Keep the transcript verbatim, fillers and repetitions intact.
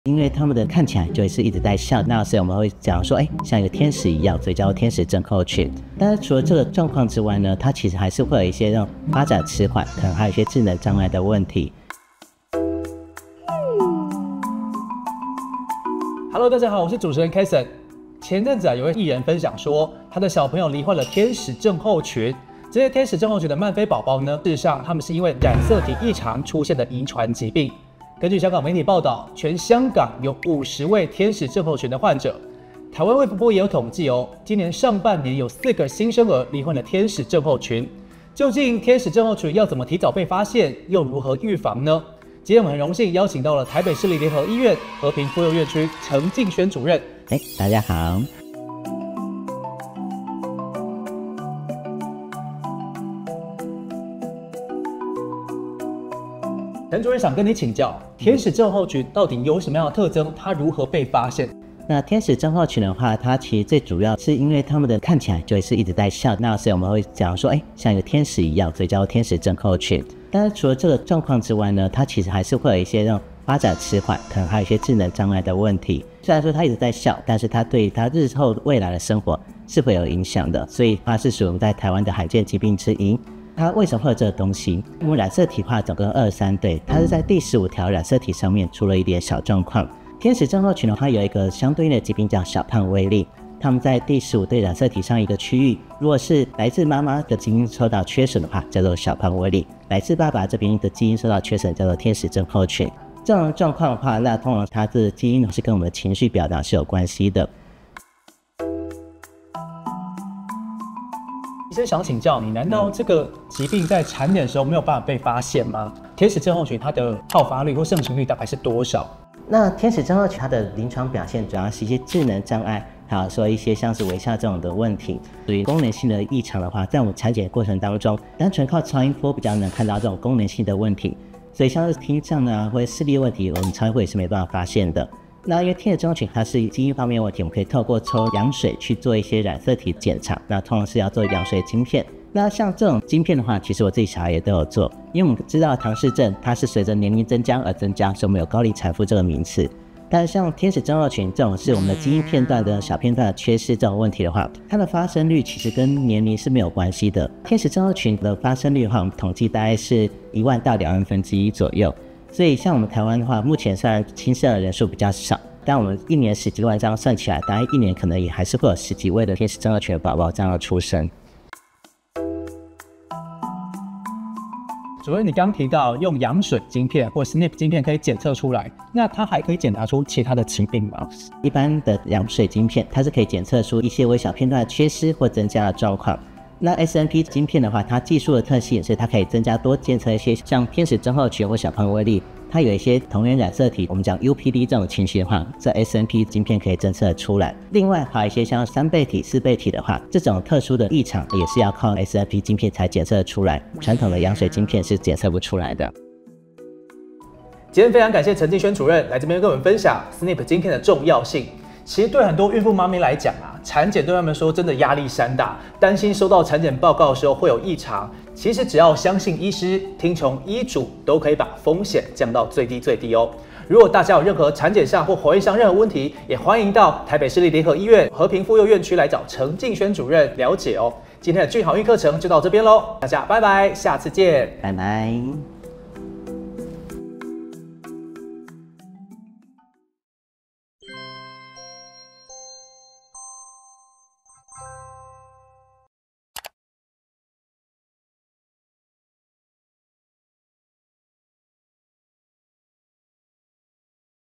因为他们的看起来就是一直在笑，那所以我们会讲说，哎，像一个天使一样，所以叫天使症候群。但是除了这个状况之外呢，它其实还是会有一些那种发展迟缓，可能还有一些智能障碍的问题。 Hello， 大家好，我是主持人 Kason。前阵子啊，有位艺人分享说，他的小朋友罹患了天使症候群。这些天使症候群的曼菲宝宝呢，事实上他们是因为染色体异常出现的遗传疾病。根据香港媒体报道，全香港有五十位天使症候群的患者。台湾卫福部也有统计哦，今年上半年有四个新生儿罹患了天使症候群。究竟天使症候群要怎么提早被发现，又如何预防呢？今天我们很荣幸邀请到了台北市立联合医院和平妇幼院区陈敬轩主任。 哎，大家好。 陈主任想跟你请教，天使症候群到底有什么样的特征？它如何被发现？ 那天使症候群的话，它其实最主要是因为他们的看起来就是一直在笑，那所以我们会讲说，哎，像一个天使一样，所以叫天使症候群。但是除了这个状况之外呢，它其实还是会有一些那种发展迟缓，可能还有一些智能障碍的问题。虽然说他一直在笑，但是他对他日后未来的生活是会有影响的，所以它是属于在台湾的罕见疾病之一。它为什么会有这个东西？我们染色体化总共二十三对，它是在第十五条染色体上面出了一点小状况。天使症候群的话，有一个相对应的疾病叫小胖威力，他们在第十五对染色体上一个区域，如果是来自妈妈的基因受到缺损的话，叫做小胖威力；来自爸爸这边的基因受到缺损，叫做天使症候群。这种状况的话，那通常它的基因是跟我们的情绪表达是有关系的。 医生想请教你，难道这个疾病在产检的时候没有办法被发现吗？天使症候群它的好发率或盛行率大概是多少？ 那天使症候群它的临床表现主要是一些智能障碍，还有说一些像是微笑这种的问题。属于功能性的异常的话，在我们产检过程当中，单纯靠超音波比较能看到这种功能性的问题，所以像是听障啊或者视力问题，我们超音波也是没办法发现的。那因为天使症候群它是基因方面的问题，我们可以透过抽羊水去做一些染色体检查，那通常是要做羊水晶片。那像这种晶片的话，其实我自己小孩也都有做，因为我们知道唐氏症它是随着年龄增加而增加，所以我们有高龄产妇这个名词。但是像天使症候群这种是我们的基因片段的小片段的缺失这种问题的话，它的发生率其实跟年龄是没有关系的。天使症候群的发生率的话，我们统计大概是一万到两万分之一左右。所以像我们台湾的话，目前虽然新生儿人数比较少，但我们一年十几万这样算起来，大概一年可能也还是会有十几位的天使症候群的宝宝这样的出生。 主任，你刚提到用羊水晶片或 S N P 晶片可以检测出来，那它还可以检查出其他的疾病吗？ 一般的羊水晶片，它是可以检测出一些微小片段的缺失或增加的状况。那 S N P 晶片的话，它技术的特性是它可以增加多检测一些像天使症候群或小胖威力，它有一些同源染色体，我们讲 U P D 这种情形的话，在 S N P 晶片可以侦测出来。另外还有一些像三倍体、四倍体的话，这种特殊的异常也是要靠 S N P 晶片才检测出来，传统的羊水晶片是检测不出来的。 今天非常感谢陈敬轩主任来这边跟我们分享 S N P 晶片的重要性。其实对很多孕妇妈咪来讲啊，产检对他们说真的压力山大，担心收到产检报告的时候会有异常。其实只要相信医师，听从医嘱，都可以把风险降到最低最低哦。如果大家有任何产检上或怀孕上任何问题，也欢迎到台北市立联合医院和平妇幼院区来找陈敬轩主任了解哦。今天的俊好运课程就到这边喽，大家拜拜，下次见， 拜拜。